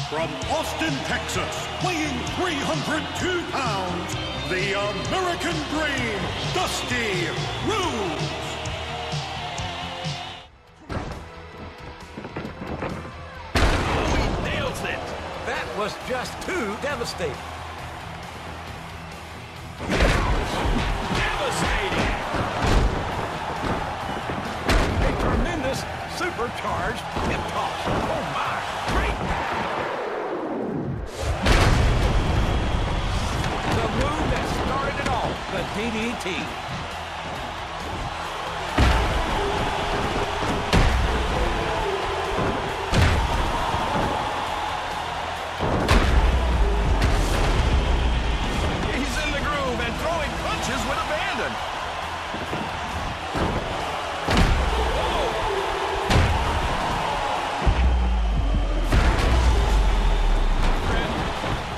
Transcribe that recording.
From Austin, Texas, weighing 302 pounds, the American Dream, Dusty Rhodes. Oh, he nails it. That was just too devastating. Devastating. A tremendous supercharged hip toss. Oh my, great. The move that started it all, the DDT.